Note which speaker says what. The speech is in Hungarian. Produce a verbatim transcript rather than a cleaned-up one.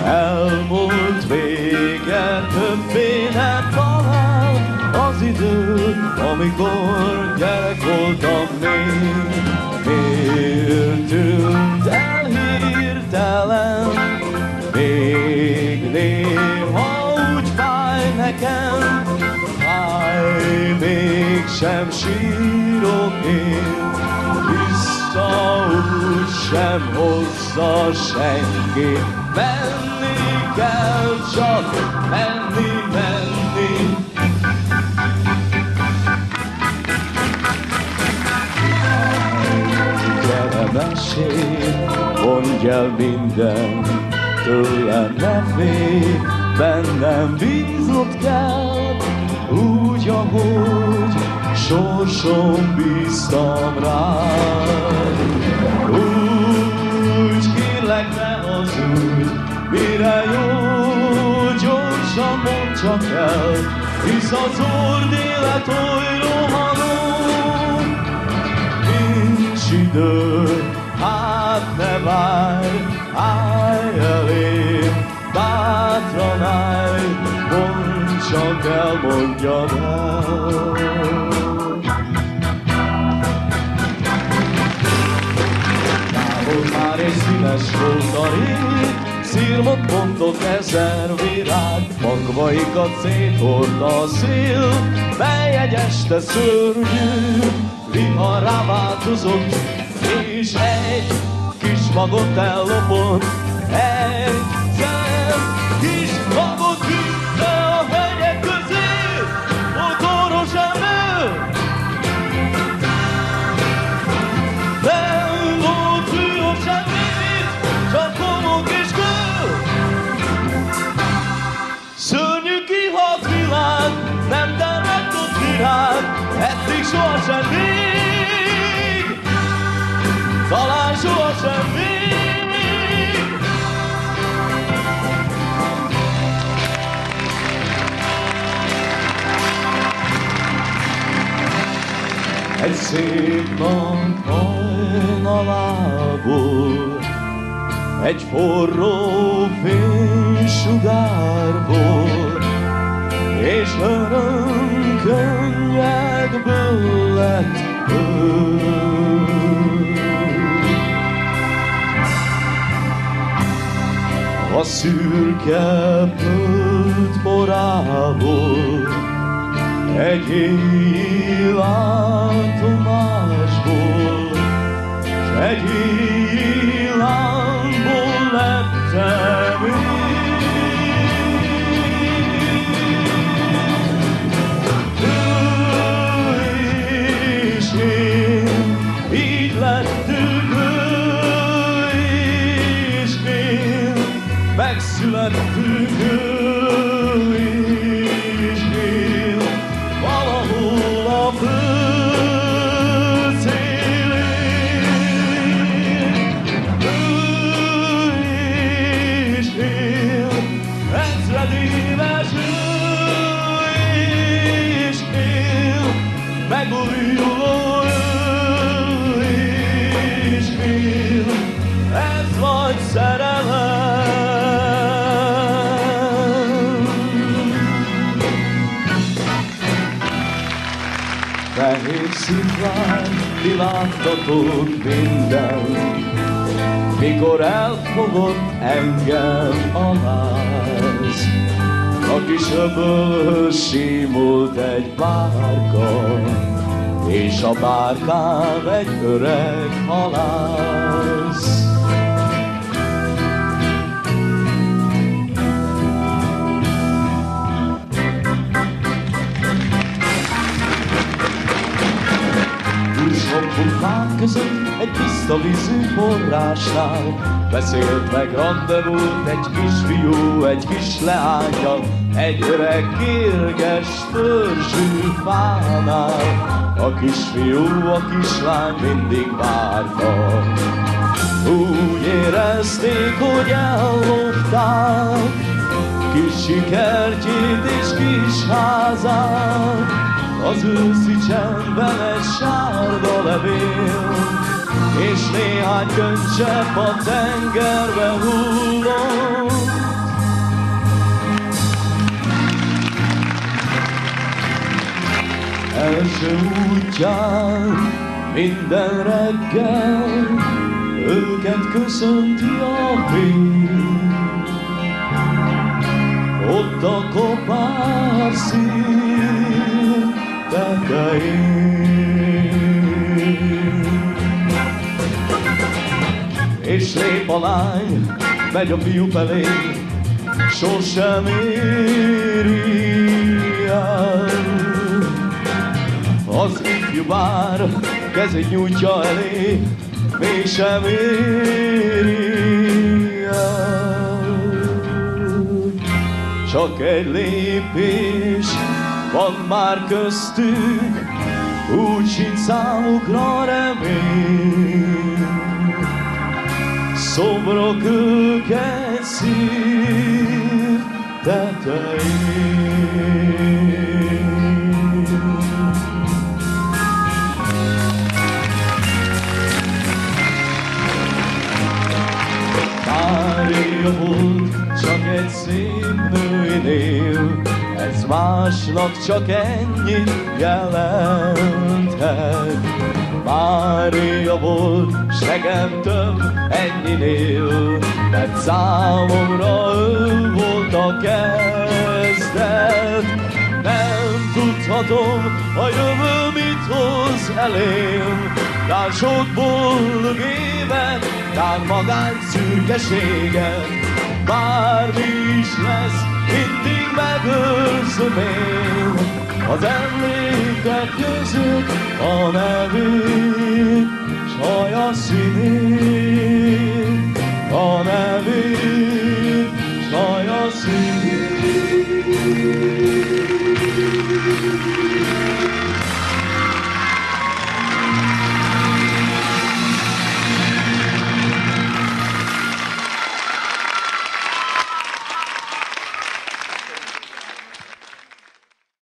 Speaker 1: elmúlt vége, többé ne talál az idő, amikor gyerek voltam még. Miért tűnt el hirtelen, még néha úgy fáj nekem, fáj, mégsem sírok én, vissza úgy sem hozza senki. Menni kell, csak menni, menni. Gyere, mesélj, mondj el minden, tőlem ne félj, bennem bíznod kell, úgy, ahogy sorsom bíztam rád. Úgy kérlek, ne hazudj, mire jó, gyorsan mondd csak el, hisz az orr élet oly rohanó. Nincs idő, hát ne várj, állj elém, bátran állj, mondd csak el, mondjad el. Távol már egy színes volt a rég, szirmot bontott ezer virág, magvaikat széthordta a szél, mely egy este szörnyű viharrá változott, és egy kis magot ellopott, egy szent kis magot vitte a hegyek közé, motoros emő. Nem volt fűhov semmit, csak homok és kő. Szörnyű kihalt világ, nem termett ott virág, eddig sohasem még, talán sohasem még. Egy szép nap hajnalából, egy forró fénysugárból, és örömkönnyekből lett ő. A szürke földporából, egy éjjel látomásból, s egy éjjel lámból lettem én. Ő és én, így lettünk, ő és én, megszülettünk, ő és én, valahol a föld szélén. Ő és én, ezred éves, ő és én, megújuló, ő és én, ez vagy szerelem. Fehér sziklán világtatott minden, mikor elfogott engem a láz. A kis öbölhöz simult egy bárka, és a bárkán egy öreg halász. Hoppunk fák között egy tiszta vízű forrásnál, beszélt meg rendezvút egy kisfiú egy kis leánnyal, egy öreg kérges törzsű fánál. A kisfiú, a kislány mindig várta, úgy érezték, hogy ellopták kicsi kertjét és kis házát. Az őszi csendben egy sárga levél, és néhány könycsepp a tengerbe hullott. Késő útján minden reggel őket köszönti a fény. Ott a kopár szín tetején. És lép a lány, megy a fiú felé, sosem éri el. Az ifjú vár, kezét nyújtja elé, mégsem éri el. Csak egy lépés van már köztük, úgy sincs számukra remény. Szobrok őket szív tetején. Mária volt csak egy szép nőnél, ez másnak csak ennyit jelenthet. Mária volt, s nekem több ennyinél, mert számomra ő volt a kezdet. Nem tudhatom, a jövő mit hoz elém, tán sok boldog évet, tán magány szürkeséget. Bármi is lesz, mindig megőrzöm én az emlékek között a nevét, s haja színét, a nevét, s haja színét.